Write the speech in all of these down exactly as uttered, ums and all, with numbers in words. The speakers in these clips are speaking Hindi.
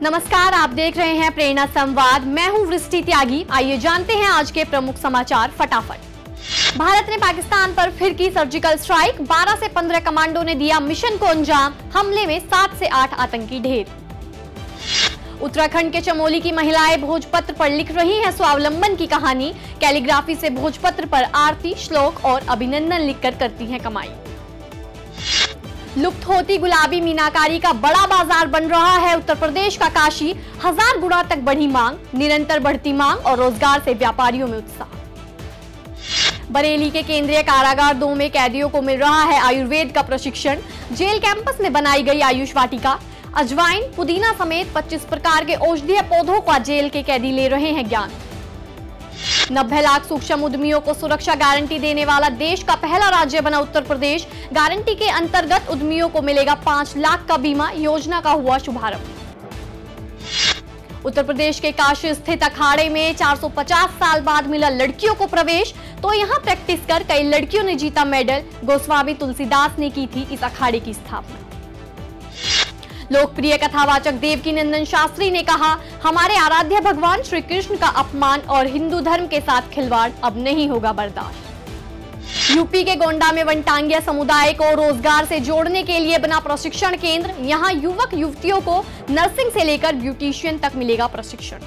नमस्कार, आप देख रहे हैं प्रेरणा संवाद। मैं हूं वृष्टि त्यागी। आइए जानते हैं आज के प्रमुख समाचार फटाफट। भारत ने पाकिस्तान पर फिर की सर्जिकल स्ट्राइक। बारह से पंद्रह कमांडो ने दिया मिशन को अंजाम। हमले में सात से आठ आतंकी ढेर। उत्तराखंड के चमोली की महिलाएं भोजपत्र पर लिख रही हैं स्वावलंबन की कहानी। कैलीग्राफी से भोजपत्र पर आरती, श्लोक और अभिनंदन लिखकर करती हैं कमाई। लुप्त होती गुलाबी मीनाकारी का बड़ा बाजार बन रहा है उत्तर प्रदेश का काशी। हजार गुना तक बढ़ी मांग। निरंतर बढ़ती मांग और रोजगार से व्यापारियों में उत्साह। बरेली के केंद्रीय कारागार दो में कैदियों को मिल रहा है आयुर्वेद का प्रशिक्षण। जेल कैंपस में बनाई गई आयुष वाटिका। अजवाइन, पुदीना समेत पच्चीस प्रकार के औषधीय पौधों का जेल के कैदी ले रहे हैं ज्ञान। नब्बे लाख सूक्ष्म उद्यमियों को सुरक्षा गारंटी देने वाला देश का पहला राज्य बना उत्तर प्रदेश। गारंटी के अंतर्गत उद्यमियों को मिलेगा पांच लाख का बीमा। योजना का हुआ शुभारंभ। उत्तर प्रदेश के काशी स्थित अखाड़े में चार सौ पचास साल बाद मिला लड़कियों को प्रवेश। तो यहां प्रैक्टिस कर कई लड़कियों ने जीता मेडल। गोस्वामी तुलसीदास ने की थी इस अखाड़े की स्थापना। लोकप्रिय कथावाचक देवकीनंदन शास्त्री ने कहा, हमारे आराध्य भगवान श्री कृष्ण का अपमान और हिंदू धर्म के साथ खिलवाड़ अब नहीं होगा बर्दाश्त। यूपी के गोंडा में वनटांगिया समुदाय को रोजगार से जोड़ने के लिए बना प्रशिक्षण केंद्र। यहां युवक युवतियों को नर्सिंग से लेकर ब्यूटिशियन तक मिलेगा प्रशिक्षण।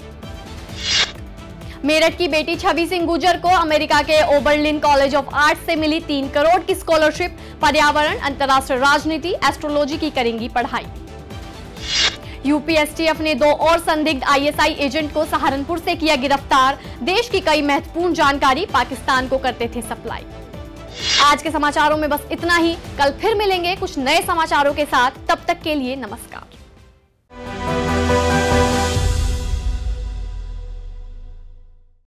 मेरठ की बेटी छवि सिंह गुर्जर को अमेरिका के ओबरलिन कॉलेज ऑफ आर्ट्स से मिली तीन करोड़ की स्कॉलरशिप। पर्यावरण, अंतर्राष्ट्रीय राजनीति, एस्ट्रोलॉजी की करेंगी पढ़ाई। यूपीएसटीएफ ने दो और संदिग्ध आईएसआई एजेंट को सहारनपुर से किया गिरफ्तार। देश की कई महत्वपूर्ण जानकारी पाकिस्तान को करते थे सप्लाई। आज के समाचारों में बस इतना ही। कल फिर मिलेंगे कुछ नए समाचारों के साथ। तब तक के लिए नमस्कार।